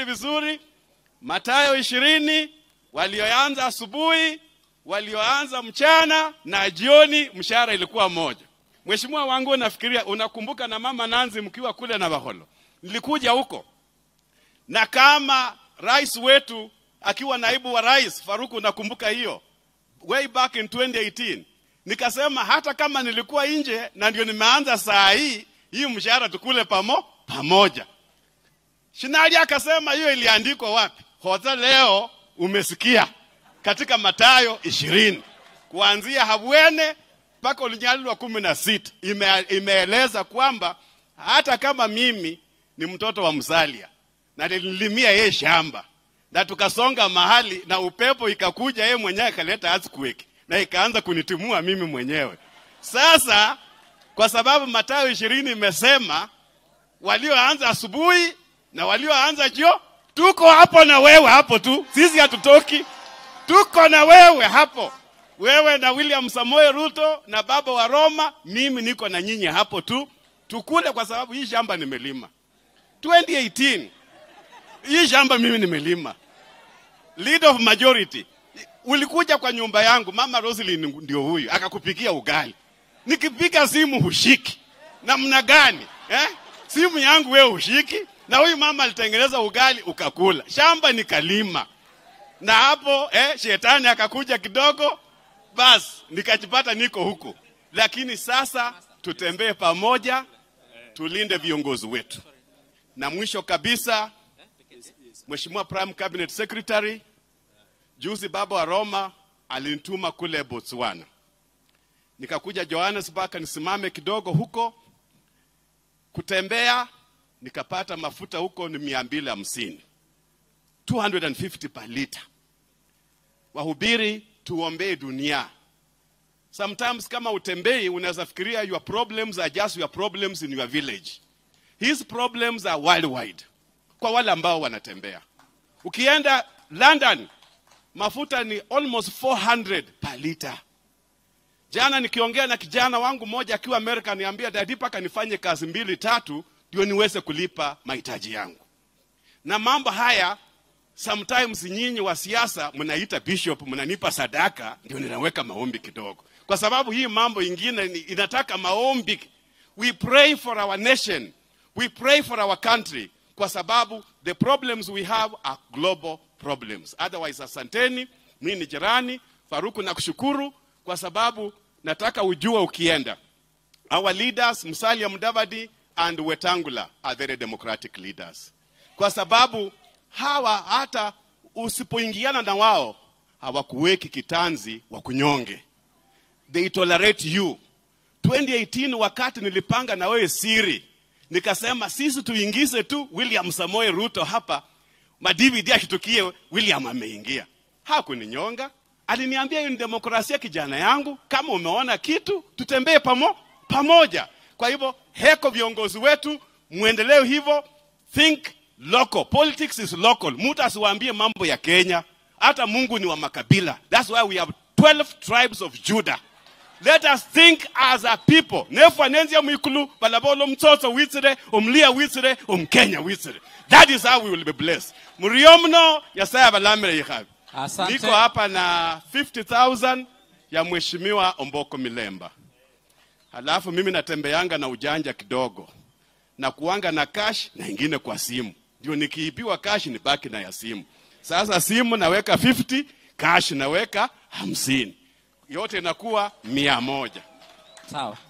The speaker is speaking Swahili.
vizuri, Mathayo 20 walioanza asubuhi, walioanza mchana na jioni mshahara ilikuwa moja. Mheshimiwa wangu, nafikiria unakumbuka na mama Nanzi mkiwa kule na Baholo. Nilikuja huko. Na kama rais wetu akiwa naibu wa rais Faruku, nakumbuka hiyo way back in 2018, nikasema hata kama nilikuwa nje na ndio nimeanza saa hii mshahara tukule pamoja. Shinali akasema hiyo iliandikwa wapi? Hota leo umesikia katika Mathayo 20 kuanzia Habwene mpaka Ulinyalilwa 16 imeeleza kwamba hata kama mimi ni mtoto wa Msalia na nilimia yeye shamba na tukasonga mahali na upepo ikakuja, yeye mwenyewe akaleta earthquake na ikaanza kunitimua mimi mwenyewe. Sasa kwa sababu Mathayo 20 imesema walioanza asubuhi na walioanza jio, tuko hapo na wewe hapo tu. Sisi hatutoki. Tuko na wewe hapo. Wewe na William Samoei Ruto na baba wa Roma, mimi niko na nyinyi hapo tu. Tukule kwa sababu hii shamba nimelima. 2018 hii shamba mimi nimelima. Leader of majority. Ulikuja kwa nyumba yangu, Mama Roselyn ndio huyu, akakupikia ugali. Nikipika simu hushiki. Namna gani? Simu yangu wewe hushiki, na huyu mama alitengeneza ugali ukakula. Shamba nikalima. Na hapo shetani akakuja kidogo, basi nikajipata niko huko. Lakini sasa tutembee pamoja, tulinde viongozi wetu. Na mwisho kabisa, Mheshimiwa Prime Cabinet Secretary, juzi baba wa Roma alinituma kule Botswana. Nikakuja Johannesburg nisimame kidogo huko kutembea, nikapata mafuta huko ni 250. 250 per liter. Wahubiri tuombee dunia. Sometimes kama utembei unaweza fikiria your problems are just your problems in your village. His problems are worldwide. Kwa wale ambao wanatembea. Ukienda London, mafuta ni almost 400 per liter. Jana nikiongea na kijana wangu mmoja akiwa Amerika, niambia daddy paka nifanye kazi 2-3 ndio niweze kulipa mahitaji yangu. Na mambo haya sometimes nyinyi wa siasa mnaita bishop, mnanipa sadaka ndio ninaweka maombi kidogo. Kwa sababu hii mambo ingine inataka maombi. We pray for our nation. We pray for our country. Kwa sababu the problems we have are global problems. Otherwise, asanteni, mimi ni jirani, Faruku na kushukuru kwa sababu nataka ujue ukienda. Our leaders, Musalia Mudavadi and Wetangula, are very democratic leaders. Kwa sababu hawa hata usipoingiana na wao, hawakuweki kitanzi wa kunyonge. They tolerate you. 2018 wakati nilipanga na wewe siri, nikasema sisi tuingize tu William Samoei Ruto hapa, ma-DVD akitukie William ameingia. Hakuninyonga. Aliniambia hiyo ni demokrasia kijana yangu, kama umeona kitu tutembee pamoja. Kwa hivyo heko viongozi wetu, muendelee hivyo. Think local. Politics is local. Mtu asiwaambie mambo ya Kenya. Hata Mungu ni wa makabila. That's why we have 12 tribes of Judah. Let us think as a people. Nefu nenzia mwikulu, balabolo mtoto witsire, umlia witsire, Kenya witsire. That is how we will be blessed. Muriomno, yasaya balamire yikhabi. Asante. Niko hapa na 50,000 ya Mheshimiwa Omboko Milemba. Halafu mimi natembeanga na ujanja kidogo. Na kuanga na cash na ingine kwa simu. Ndio nikiibiwa cash ni baki na ya simu. Sasa simu naweka 50, cash naweka 50. Yote inakuwa 100. Sawa.